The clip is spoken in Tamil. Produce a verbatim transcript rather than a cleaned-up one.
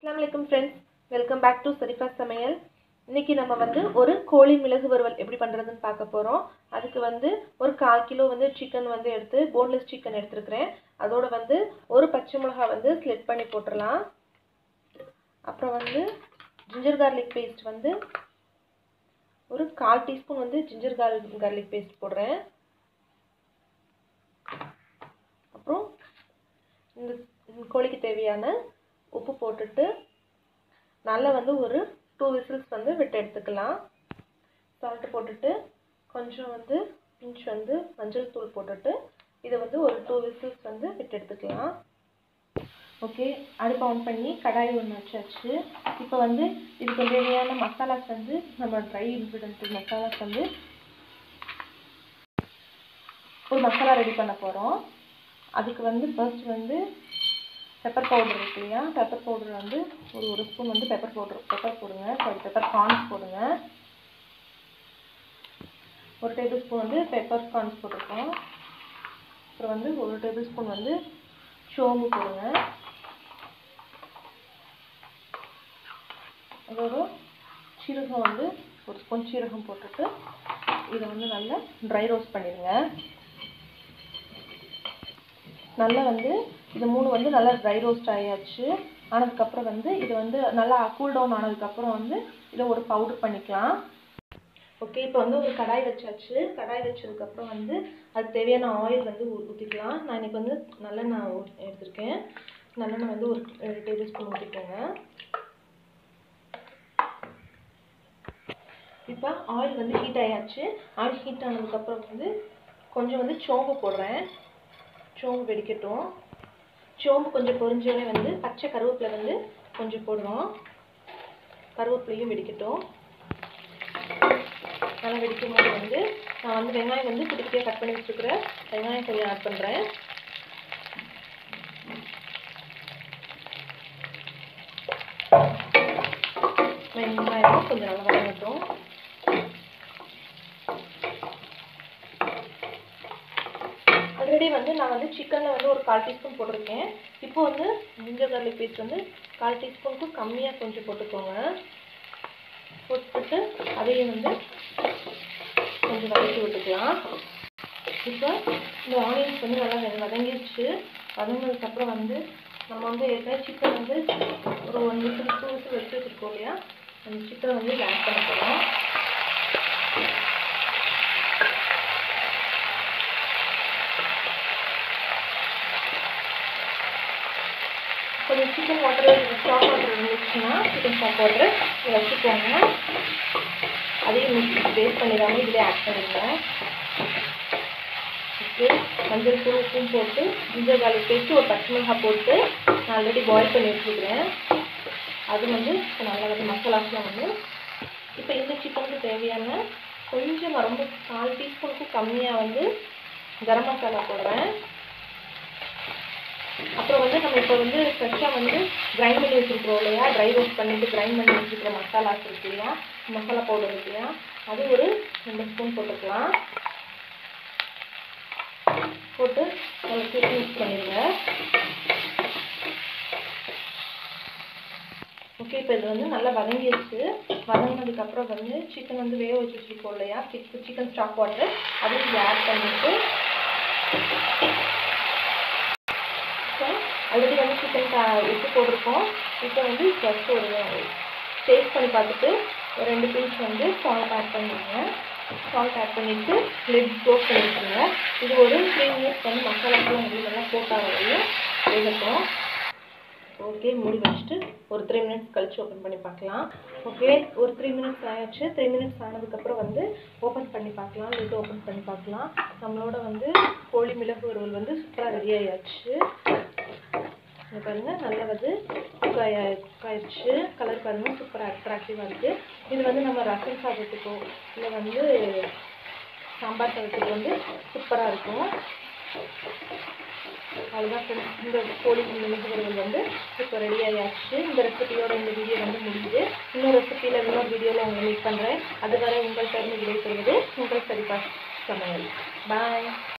Assalamualaikum friends, welcome back to Sarifa Samayal. இன்னைக்கு நம்ம வந்து ஒரு கோழி மிளகு வறுவல் எப்படி பண்றதுன்னு பார்க்க போறோம். அதுக்கு வந்து ஒரு கால் கிலோ வந்து chicken வந்து எடுத்து boneless chicken எடுத்துக்கிறேன். அதோட வந்து ஒரு பச்சை மிளகாய் வந்து ஸ்லிட் பண்ணி போட்டுறலாம். அப்புறம் வந்து ginger garlic paste வந்து ஒரு கால் டீஸ்பூன் வந்து ginger garlic paste போடுறேன். அப்புறம் இந்த கோழிக்கு தேவையான உப்பு போட்டுட்டு நல்லா வந்து ஒரு two whistles வந்து விட்டு எடுத்துக்கலாம். salt போட்டுட்டு கொஞ்சம் வந்து pinch வந்து மஞ்சள் தூள் போட்டுட்டு இத வந்து ஒரு two whistles வந்து விட்டு எடுத்துக்கலாம். ஓகே, அடுப்பு ஆன் பண்ணி கடாய் ஒன்று வச்சாச்சு. இப்போ வந்து இதுக்கு தேவையான மசாலாஸ் வந்து நம்ம ட்ரை இன்கிரிடியன்ட் மசாலாஸ் வந்து ஒரு மசாலா ரெடி பண்ண போறோம். அதுக்கு வந்து ஃபர்ஸ்ட் வந்து பெப்பர் பவுடர் இருக்கு இல்லையா, பெப்பர் பவுடர் வந்து ஒரு ஒரு ஸ்பூன் வந்து பெப்பர் பவுடர் பெப்பர் போடுங்க சாரி பெப்பர் கார்ன்ஸ் போடுங்க. ஒரு டேபிள் ஸ்பூன் வந்து பெப்பர் கார்ன்ஸ் போட்டிருக்கோம். அப்புறம் வந்து ஒரு டேபிள் ஸ்பூன் வந்து சோம்பு போடுங்க. அதோட சீரகம் வந்து ஒரு ஸ்பூன் சீரகம் போட்டுட்டு இதை வந்து நல்லா ட்ரை ரோஸ்ட் பண்ணிடுங்க. நல்லா வந்து இது மூணு வந்து நல்லா ட்ரை ரோஸ்ட் ஆயாச்சு. ஆனதுக்கப்புறம் வந்து இது வந்து நல்லா கூல் டவுன் ஆனதுக்கப்புறம் வந்து இதை ஒரு பவுடர் பண்ணிக்கலாம். ஓகே, இப்போ வந்து ஒரு கடாய் வச்சாச்சு. கடாய் வச்சதுக்கப்புறம் வந்து அதுக்கு தேவையான ஆயில் வந்து ஊற்றிக்கலாம். நான் இன்னைக்கு வந்து நல்லெண்ணெய் எடுத்திருக்கேன். நல்லெண்ணெய் வந்து ஒரு ரெண்டு டேபிள் ஸ்பூன் ஊற்றிக்கோங்க. இப்போ ஆயில் வந்து ஹீட் ஆயாச்சு. ஆயில் ஹீட் ஆனதுக்கப்புறம் வந்து கொஞ்சம் வந்து சோம்பு போடுறேன். சோம்பு வெடிக்கட்டும். சோம்பு கொஞ்சம் பொரிஞ்சோடனே வந்து பச்சை கருவேப்பிலை வந்து கொஞ்சம் போடுறோம். கருவேப்பிலையும் வெடிக்கட்டும். நல்லா வெடிக்கும் போது வந்து நான் வந்து வெங்காயம் வந்து குட்டி குட்டியாக கட் பண்ணி வச்சுருக்கிற வெங்காயம் கொஞ்சம் ஆட் பண்ணுறேன். வெங்காயம் கொஞ்சம் நல்லா வதங்கட்டும். ஆல்ரெடி வந்து நான் வந்து சிக்கனில் வந்து ஒரு கால் டீஸ்பூன் போட்டிருக்கேன். இப்போ வந்து ஜிஞ்சர் கார்லிக் பேஸ்ட் வந்து கால் டீஸ்பூனுக்கும் கம்மியாக கொஞ்சம் போட்டுக்கோங்க. போட்டுட்டு அதையும் வந்து கொஞ்சம் வதக்கி விட்டுக்கலாம். இப்போ இந்த ஆனியன்ஸ் வந்து நல்லா வதங்கிடுச்சு. வதங்கினதுக்கப்புறம் வந்து நம்ம வந்து ஏற்கனவே சிக்கன் வந்து ஒரு ஒன் விசில் டூ விசில் வச்சு வச்சுருக்கோம் இல்லையா, அந்த சிக்கனை வந்து ஆட் பண்ண போகிறோம். கொஞ்சம் சிக்கன் வாட்டர் ஸ்டாக் வாட்டர் இருந்துச்சுன்னா சிக்கன் ஸ்டாக் வாட்டர் வச்சுக்கோங்க. அதையும் மிக்ஸ் பேஸ்ட் பண்ணிடாமல் இதிலே ஆட் பண்ணிடுங்க. ஓகே, மஞ்சள் தூள் உப்பும் போட்டு ஜிஞ்சர் கார்லிக் பேஸ்ட்டு ஒரு பச்சை மிளகாய் போட்டு நான் ஆல்ரெடி பாயில் பண்ணி வச்சுக்கிறேன். அது வந்து இப்போ நல்லா வந்து மசாலாஸ்லாம் வந்து இப்போ இந்த சிக்கனுக்கு தேவையான கொஞ்சம் ரொம்ப கால் டீஸ்பூனுக்கு கம்மியாக வந்து கரம் மசாலா போடுறேன். அப்புறம் வந்து நம்ம இப்போ வந்து ஃப்ரெஷ்ஷாக வந்து கிரைண்ட் பண்ணி வச்சுருக்கிறோம் இல்லையா, ட்ரை ரோஸ்ட் பண்ணிவிட்டு கிரைண்ட் பண்ணி வச்சுருக்கிற மசாலாஸ் இருக்கு இல்லையா, மசாலா பவுடர் இருக்கு இல்லையா, அது ஒரு ரெண்டு ஸ்பூன் போட்டுக்கலாம். போட்டு நல்லா திருப்பி மிக்ஸ் பண்ணிடுங்க. ஓகே, இப்போ இது வந்து நல்லா வதங்கிடுச்சு. வதங்கினதுக்கப்புறம் வந்து சிக்கன் வந்து வேக வச்சு வச்சுருக்கோம் இல்லையா, சிக்கன் ஸ்டாக் வாட்டர் அதையும் இங்கே ஆட் பண்ணிவிட்டு ஆல்ரெடி வந்து சிக்கன் உப்பு போட்டிருக்கோம். இப்போ வந்து ஜஸ்ட் ஒரு டேஸ்ட் பண்ணி பார்த்துட்டு ஒரு ரெண்டு பீஸ் வந்து சால்ட் ஆட் பண்ணிடுங்க. சால்ட் ஆட் பண்ணிவிட்டு லிட் க்ளோஸ் பண்ணி வச்சுருங்க. இது ஒரு த்ரீ மினிட்ஸ் வந்து மசாலாக்கெல்லாம் வந்து நல்லா போட்டால் வரையும் வேகட்டும். ஓகே, மூடி வச்சுட்டு ஒரு த்ரீ மினிட்ஸ் கழிச்சு ஓப்பன் பண்ணி பார்க்கலாம். ஓகே, ஒரு த்ரீ மினிட்ஸ் ஆயிடுச்சு. த்ரீ மினிட்ஸ் ஆனதுக்கப்புறம் வந்து ஓப்பன் பண்ணி பார்க்கலாம். லிட் ஓப்பன் பண்ணி பார்க்கலாம். நம்மளோட வந்து கோழி மிளகு வறுவல் வந்து சூப்பராக ரெடி ஆயாச்சு. இங்கே பாருங்கள், நல்லா வந்து குக் ஆயி குக் ஆயிடுச்சு. கலர் பாருங்கள், சூப்பராக அட்ராக்டிவாக இருக்குது. இது வந்து நம்ம ரசம் சாதத்துக்கோ இல்லை வந்து சாம்பார் சாதத்துக்கு வந்து சூப்பராக இருக்கும். அவ்வளோதான் ஃப்ரெண்ட்ஸ், இந்த கோழி மிளகு வறுவல் வந்து இப்போ ரெடி ஆயாச்சு. இந்த ரெசிபியோட இந்த வீடியோ வந்து முடியுது. இன்னொரு ரெசிபியில் இன்னொரு வீடியோவில் உங்களை மீட் பண்ணுறேன். அதுவரை உங்கள் தருணம் விடை பெறுவது உங்கள் சரிபா சமையல். பாய்.